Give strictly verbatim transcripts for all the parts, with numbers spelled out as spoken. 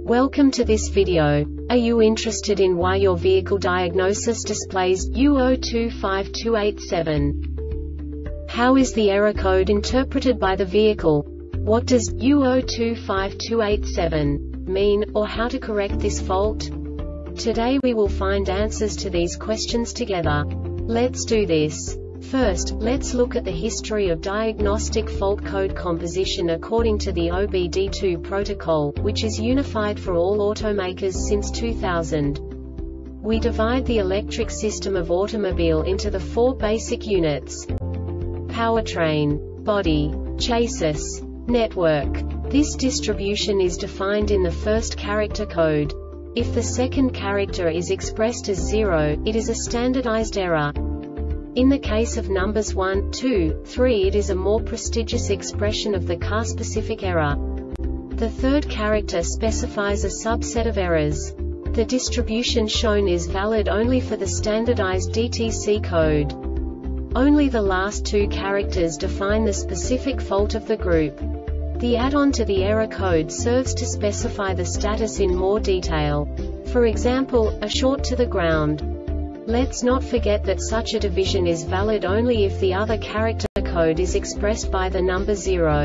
Welcome to this video. Are you interested in why your vehicle diagnosis displays U zero two five two eight seven? How is the error code interpreted by the vehicle? What does U zero two five two eight seven mean, or how to correct this fault? Today we will find answers to these questions together. Let's do this. First, let's look at the history of diagnostic fault code composition according to the O B D two protocol, which is unified for all automakers since two thousand. We divide the electric system of automobile into the four basic units: powertrain, body, chassis, network. This distribution is defined in the first character code. If the second character is expressed as zero, it is a standardized error. In the case of numbers one, two, three, it is a more prestigious expression of the car-specific error. The third character specifies a subset of errors. The distribution shown is valid only for the standardized D T C code. Only the last two characters define the specific fault of the group. The add-on to the error code serves to specify the status in more detail. For example, a short to the ground. Let's not forget that such a division is valid only if the other character code is expressed by the number zero.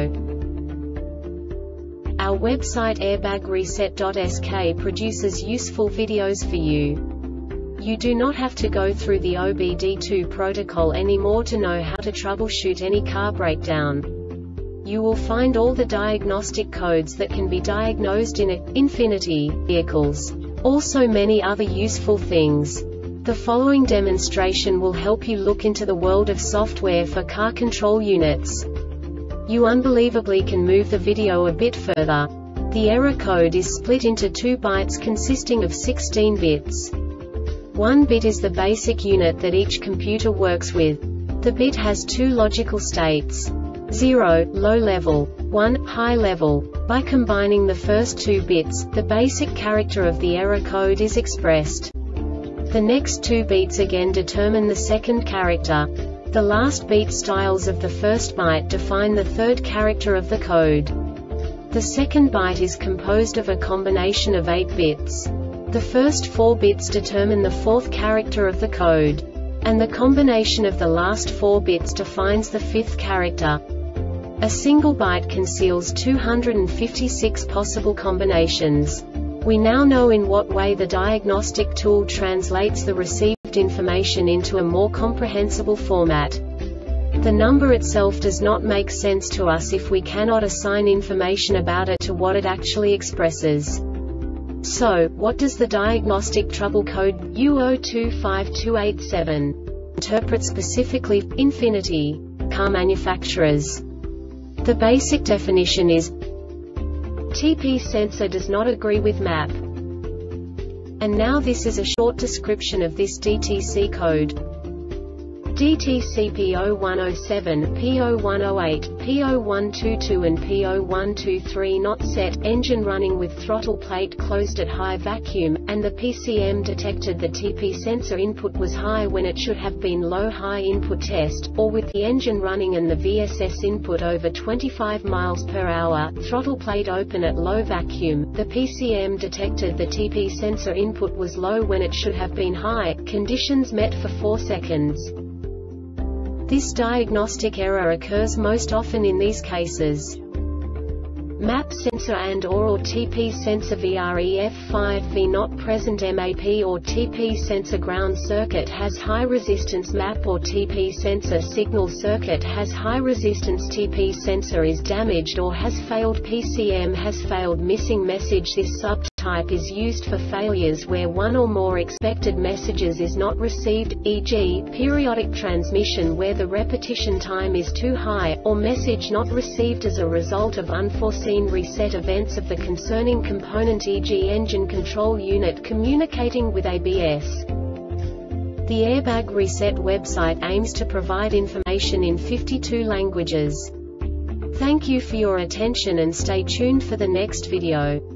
Our website airbag reset dot S K produces useful videos for you. You do not have to go through the O B D two protocol anymore to know how to troubleshoot any car breakdown. You will find all the diagnostic codes that can be diagnosed in Infinity vehicles. Also many other useful things. The following demonstration will help you look into the world of software for car control units. You unbelievably can move the video a bit further. The error code is split into two bytes consisting of sixteen bits. One bit is the basic unit that each computer works with. The bit has two logical states: zero, low level, one, high level. By combining the first two bits, the basic character of the error code is expressed. The next two beats again determine the second character. The last beat styles of the first byte define the third character of the code. The second byte is composed of a combination of eight bits. The first four bits determine the fourth character of the code. And the combination of the last four bits defines the fifth character. A single byte conceals two hundred fifty-six possible combinations. We now know in what way the diagnostic tool translates the received information into a more comprehensible format. The number itself does not make sense to us if we cannot assign information about it to what it actually expresses. So, what does the diagnostic trouble code U zero two five two eight seven interpret specifically for Infinity car manufacturers? The basic definition is T P sensor does not agree with map. And now this is a short description of this D T C code. D T C P zero one zero seven, P zero one zero eight, P zero one two two and P zero one two three not set, engine running with throttle plate closed at high vacuum, and the P C M detected the T P sensor input was high when it should have been low high input test, or with the engine running and the V S S input over twenty-five miles per hour, throttle plate open at low vacuum, the P C M detected the T P sensor input was low when it should have been high, conditions met for four seconds. This diagnostic error occurs most often in these cases: map sensor and or, or T P sensor V R E F five V not present, M A P or T P sensor ground circuit has high resistance, map or T P sensor signal circuit has high resistance, T P sensor is damaged or has failed, P C M has failed, missing message. This subtype is used for failures where one or more expected messages is not received, for example, periodic transmission where the repetition time is too high, or message not received as a result of unforeseen reset events of the concerning component, for example engine control unit communicating with A B S. The Airbag Reset website aims to provide information in fifty-two languages. Thank you for your attention and stay tuned for the next video.